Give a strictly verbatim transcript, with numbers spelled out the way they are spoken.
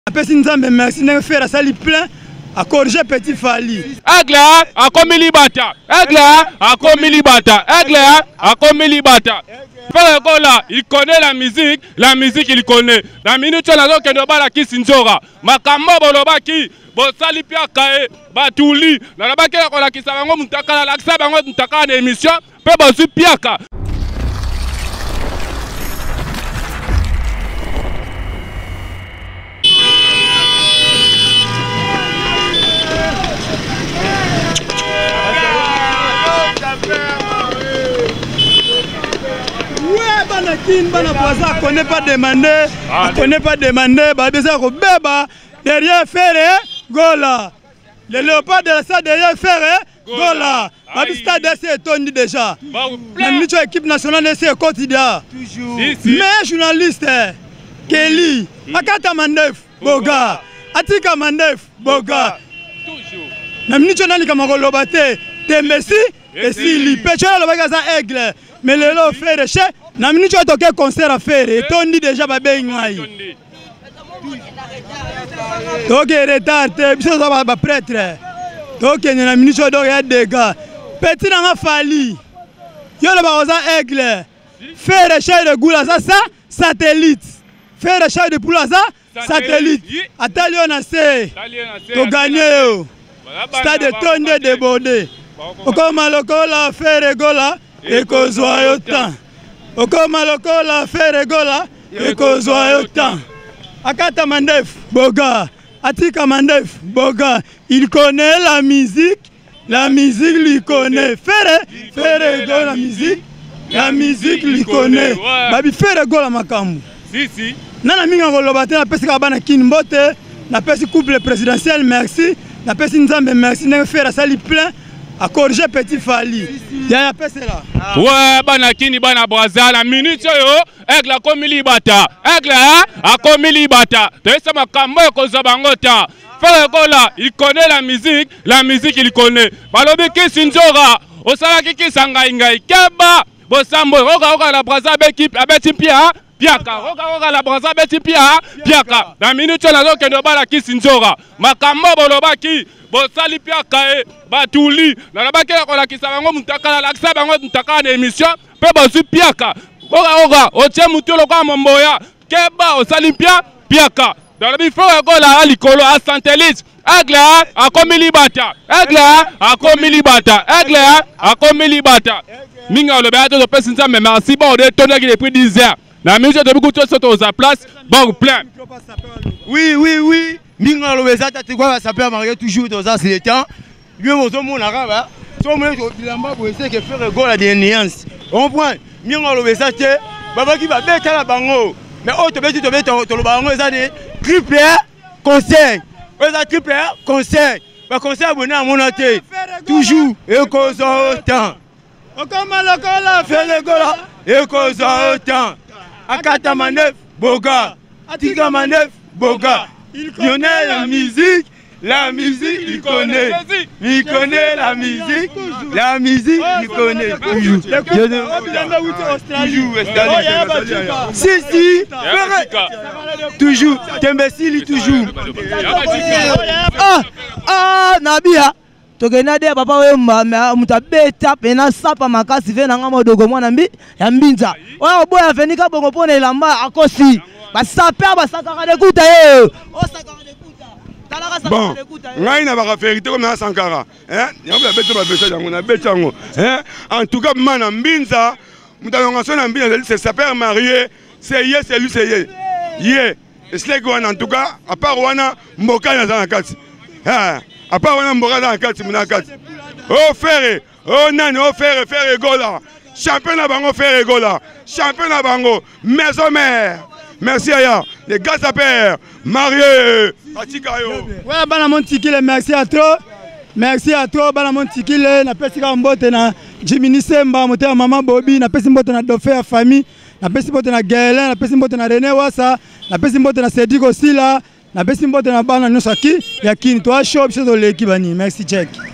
Apesi nzambe merci ne faire ça li plein à corriger petit Fali. Aigle a commis libata. Aigle a commis libata. Aigle a commis libata. Là, il connaît la musique, la musique il connaît. La minute on a donc que nous qui sinjora. Makambo boloba ki bosali pia kae batuli. Na la bakela ko la kisabango mutaka la laksa bango mutaka na émission pe bosu piaka. Kin bana boisa connaît pas demander, connaît pas demander, ba besoin ko beba derrière faire gola. Le léopard de la stade derrière faire gola. Ba stade c'est tondi déjà. La minute équipe nationale c'est quotidien. Toujours. Mais journaliste Kelly, akata mandef boga. Atika mandef boga. Toujours. La minute nani kama kolobate Tembesi et Sili Pechola lobaga za aigle. Mais le lot fait chez na minute tu as concert à faire et on dit déjà babé ngai donc retard biso za ba prêtre donc na minute tu dois des gars petit na Fali yo le ba oza aigle faire chez de goula ça ça satellite faire chez de poula ça satellite atalio na se to gagner stade tonde débordé comme lokola faire gola et kozwa yotan okoma lokola faire gola et kozwa yotan akata mandef boga atika mandef boga il connaît la musique la musique lui connaît faire faire gola la musique la musique lui connaît babi faire gola makambu si si nana minga koloba te na pesi ka bana kinbote na pesi couple présidentiel merci na pesi nzambe merci na faire ça li plein à corriger petit Fali. Il y a un peu là. Ouais, banakini bana braza la minute yo aigle a commis libata. Aigle a commis libata. Tu sais ma kambo ko zabangota. Faire gola, il connaît la musique, la musique il connaît. Balobi ki sinjora, osala ki ki sanga ngai keba. Bosambo roga roga la braza l'équipe abeti pia. Piaka, roga roga la braza beti pia. Piaka. La minute yo nazo kendo bala ki sinjora. Makambo boloba ki bosali pia kae batuli na la bakela ko la kisabango mutaka la laksa bango mutaka na émission pe bosu piaka oga oga otie mutolo kwa momboya keba osali pia piaka dans le bifo ko la likolo a satellite aigle a commis libata aigle a commis libata aigle a commis libata minga le bateau de pesinza mais merci bon de tonner qui depuis dix heures la musique de beaucoup de choses aux place bon plein oui oui oui minga lo bezata te kwa ça peut marquer toujours dans ça c'est le temps lui mozo mon arabe so mon bilamba bo essayer que faire goal de nuance on point minga lo bezata baba ki ba beta la bango mais autre beti to beta to lo bango ça de triple conseil ça triple conseil ba conseil abonné à mon tête toujours et cause autant okoma lokola faire le goal et cause autant akata manef boga atika manef boga. Il connaît la musique, la musique il connaît. Il connaît la musique, la musique il connaît. Toujours. Toujours. Si, si. Toujours. Tembesi toujours. Ah, ah, Nabia. Togenade papa we mutabeta pena sapa makasi ve na ngamo dogo mwana mbi ya mbinza. Oya boya fenika bongo pone lamba akosi. Basaper basakara de kuta eh. O sakara de kuta. Talaka sakara de kuta. Ngai na ba vérité comme na Sankara. Hein? Yamba beto ba beto yango na beto yango. Hein? En tout cas mana mbinza mutalonga sona mbinza c'est sa père marié, c'est yé c'est lui c'est yé. Yé. C'est quoi en tout cas à part wana mboka na zakati. Hein? À part wana mboka na zakati muna kati. Oh frère, oh nani oh frère frère gola. Champion na bango frère gola. Champion na bango maison mère. Merci Aya, les gars s'appellent mariés. Ouais, bana montikile, merci à toi. Merci à toi, bana montikile. Na pesi ka mbote na Jimini Semba, mote ya maman Bobby, na pesi mbote na Dofé ya famille, na pesi mbote na Gaëlin, na pesi mbote na René Wassa, na pesi mbote na Cédric Osila, na pesi mbote na bana Nosaki, ya kini toi show biso to leki bani. Merci check.